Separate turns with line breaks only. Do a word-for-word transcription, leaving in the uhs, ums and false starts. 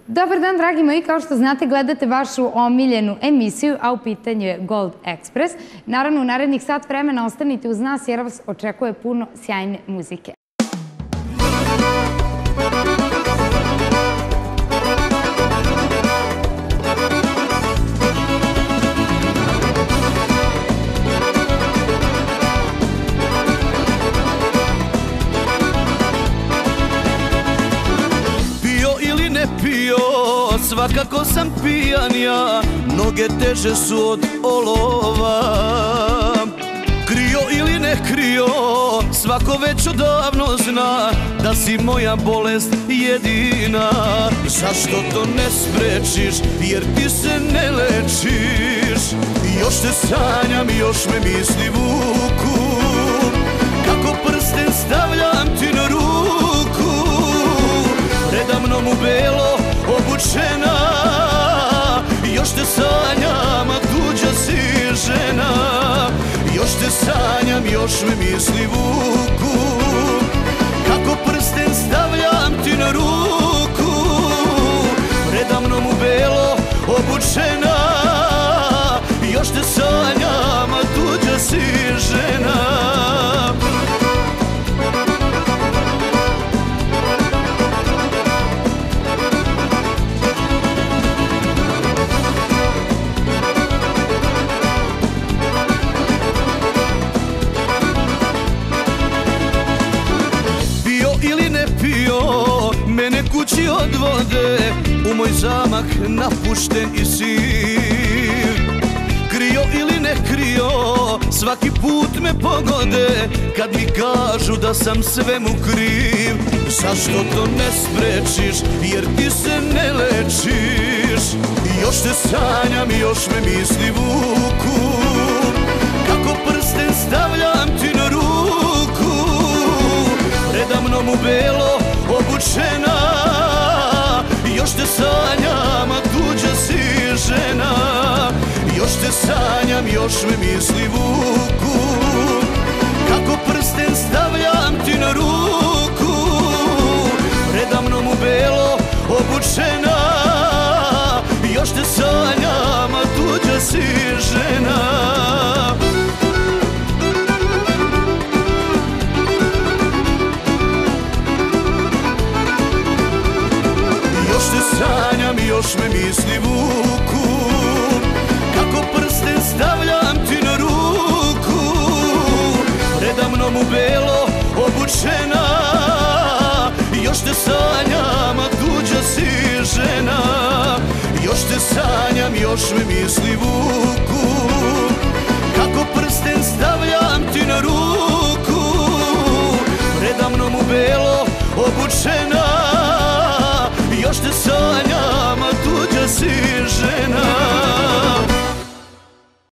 Dobar dan, dragi moji, kao što znate, gledate vašu omiljenu emisiju, a u pitanju je Gold Express. Naravno, u narednih sat vremena ostanite uz nas jer vas očekuje puno sjajne muzike.
Pio, svakako sam pijan ja, noge teže su od olova. Krio ili ne krio, svako već odavno zna da si moja bolest jedina. Zašto to ne sprečiš, jer ti se ne lečiš? Još te sanjam, još me misli vuku, kako prsten stavljam ti na ruku. Predamnom u belo obučena, još te sanjam, a tuđa si žena. Još te sanjam, još me misli vuku, kako prsten stavljam ti na ruku. Predamnom u belo obučena, još te sanjam, a tuđa si žena. Kući odvode u moj zamak napušten i siv. Krio ili ne krio, svaki put me pogode kad mi kažu da sam svemu kriv. Zašto to ne sprečiš, jer ti se ne lečiš? Još te sanjam, još me misli vuku, kako prsten stavljam ti na ruku. Predamnom u belo obučena, još te sanjam, a tuđa si žena. Još te sanjam, još me misli vuku, kako prsten stavljam ti na ruku. Predamnom u belo obučena, još te sanjam, a tuđa si žena. Sanjam, još me misli vuku, kako prsten stavljam ti na ruku. Predamnom u belo obučena, još te sanjam, a tuđa si žena. Još te sanjam, još me misli vuku, kako prsten stavljam ti na ruku. Predamnom u belo obučena, još te sanjam,